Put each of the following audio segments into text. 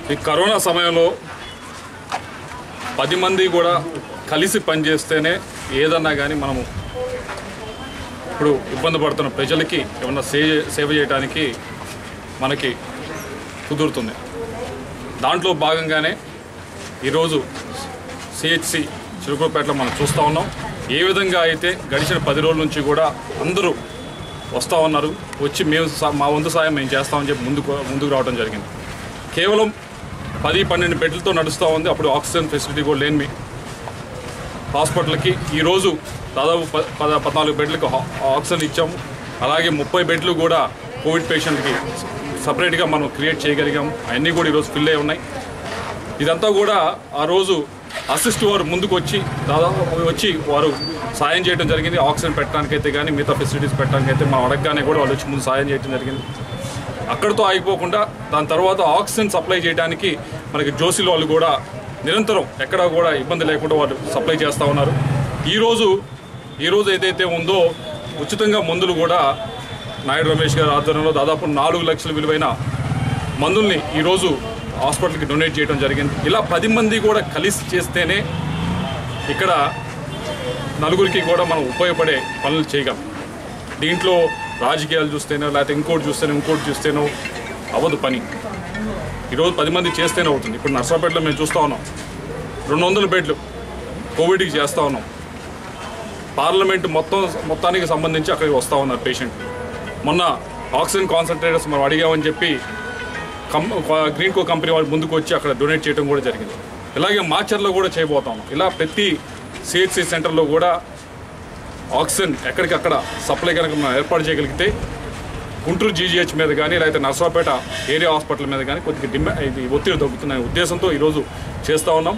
ఈ కరోనా సమయంలో 10 మంది కూడా కలిసి పనిచేస్తేనే ఏదన్నా కానీ మనము ఇప్పుడు ఇబ్బంది పడుతున్న ప్రజలకి ఏమన్నా సేవ చేయడానికి మనకి కుదురుతుంది. దాంట్లో భాగంగానే ఈరోజు సిహెచ్సి చిలుకూరుపేటలో మనం చూస్తూ ఉన్నాం. ఏ విధంగా అయితే గడిచిన 10 రోజుల నుంచి కూడా అందరూ వస్తూ ఉన్నారు. వచ్చి మేము మా వంతు సాయం మేము చేస్తామని చెప్పి ముందుకు రావడం జరిగింది. కేవలం 10-12 బెడ్లతో నడుస్తూ ఉంది. అప్పుడు ఆక్సిజన్ ఫెసిలిటీ కూడా లేని హాస్పిటల్కి ఈరోజు దాదాపు 14 బెడ్లకు ఆక్సిజన్ ఇచ్చాము. అలాగే 30 బెడ్లు కూడా కోవిడ్ పేషెంట్కి సపరేట్గా మనం క్రియేట్ చేయగలిగాము. అవన్నీ కూడా ఈరోజు ఫిల్ అయి ఉన్నాయి. ఇదంతా కూడా ఆ రోజు అసిస్ట్ వారు ముందుకు వచ్చి వారు సాయం చేయడం జరిగింది. ఆక్సిజన్ పెట్టడానికైతే కానీ మిగతా ఫెసిలిటీస్ పెట్టడానికైతే మనం అడగగానే కూడా వాళ్ళు వచ్చి ముందు సాయం చేయడం జరిగింది. అక్కడితో ఆగిపోకుండా దాని తర్వాత ఆక్సిజన్ సప్లై చేయడానికి మనకి జోసిలో వాళ్ళు కూడా నిరంతరం ఎక్కడా కూడా ఇబ్బంది లేకుండా వాళ్ళు సప్లై చేస్తూ ఉన్నారు. ఈరోజు ఏదైతే ఉందో ఉచితంగా మందులు కూడా నాయుడు రమేష్ గారి ఆధ్వర్యంలో దాదాపు 4 లక్షల విలువైన మందుల్ని ఈరోజు హాస్పిటల్కి డొనేట్ చేయడం జరిగింది. ఇలా 10 మంది కూడా కలిసి చేస్తేనే ఇక్కడ నలుగురికి కూడా మనం ఉపయోగపడే పనులు చేయగలం. దీంట్లో రాజకీయాలు చూస్తేనో లేకపోతే ఇంకోటి చూస్తేనో అవ్వదు పని. ఈరోజు 10 మంది చేస్తేనే అవుతుంది. ఇప్పుడు నర్సాపేటలో మేము చూస్తూ ఉన్నాం 200 బెడ్లు కోవిడ్కి చేస్తూ ఉన్నాం. పార్లమెంట్ మొత్తానికి సంబంధించి అక్కడికి వస్తూ ఉన్నారు పేషెంట్. మొన్న ఆక్సిజన్ కాన్సన్ట్రేటర్స్ మనం అడిగామని చెప్పి గ్రీన్ కో కంపెనీ వాళ్ళు ముందుకు వచ్చి అక్కడ డొనేట్ చేయడం కూడా జరిగింది. ఇలాగే మాచర్లో కూడా చేయబోతాం. ఇలా ప్రతి సిహెచ్సి సెంటర్లో కూడా ఆక్సిజన్ ఎక్కడికక్కడ సప్లై కనుక మనం ఏర్పాటు చేయగలిగితే గుంటూరు జీజీహెచ్ మీద కానీ లేకపోతే నర్సాపేట ఏరియా హాస్పిటల్ మీద కానీ కొద్దిగా ఇది ఒత్తిడి తగ్గుతున్న ఉద్దేశంతో ఈరోజు చేస్తూ ఉన్నాం.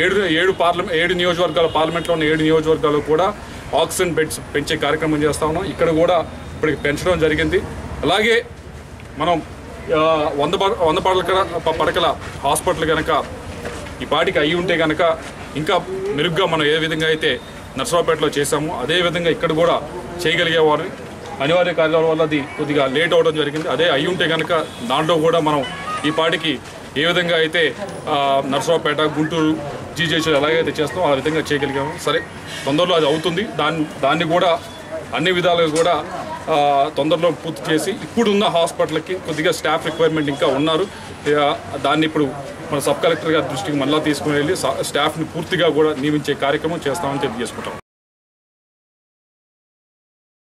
7 నియోజకవర్గాల పార్లమెంట్లో ఉన్న 7 నియోజకవర్గాలు కూడా ఆక్సిజన్ బెడ్స్ పెంచే కార్యక్రమం చేస్తూ ఉన్నాం. ఇక్కడ కూడా ఇప్పటికి పెంచడం జరిగింది. అలాగే మనం 100 పడకల హాస్పిటల్ కనుక ఈ పాటికి అయ్యి ఉంటే కనుక ఇంకా మెరుగ్గా మనం ఏ విధంగా అయితే నర్సరావుపేటలో చేశామో అదేవిధంగా ఇక్కడ కూడా చేయగలిగేవారు. అనివార్య కార్యాల వల్ల అది కొద్దిగా లేట్ అవ్వడం జరిగింది. అదే అయ్యి ఉంటే కనుక దాంట్లో కూడా మనం ఈ పాటికి ఏ విధంగా అయితే నర్సరావుపేట గుంటూరు జీజీహెచ్ ఎలాగైతే చేస్తామో ఆ విధంగా చేయగలిగాము. సరే, తొందరలో అది అవుతుంది. దాన్ని కూడా అన్ని విధాలుగా కూడా తొందరలో పూర్తి చేసి ఇప్పుడున్న హాస్పిటల్కి కొద్దిగా స్టాఫ్ రిక్వైర్మెంట్ ఇంకా ఉన్నారు. దాన్ని ఇప్పుడు మన సబ్ కలెక్టర్ గారి దృష్టికి మళ్ళీ తీసుకుని వెళ్ళి స్టాఫ్ని పూర్తిగా కూడా నియమించే కార్యక్రమం చేస్తామని తెలియజేసుకుంటాం.